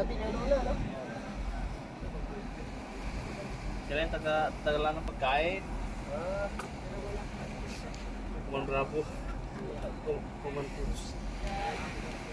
tinanong na, no? Sila yung tagalan ng pagkain. Kuman Bravo. Kuman Foods.